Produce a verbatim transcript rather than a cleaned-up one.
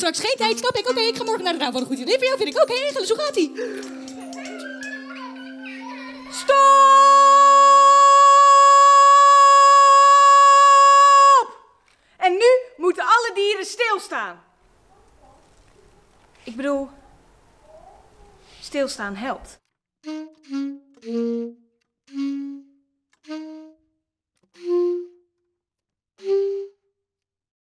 straks geen tijd, snap ik. Oké, okay, ik ga morgen naar de raam. Wat een goed idee voor jou, vind ik. Oké, okay, Gilles, hoe gaat ie? Stop! En nu moeten alle dieren stilstaan. Ik bedoel, stilstaan helpt.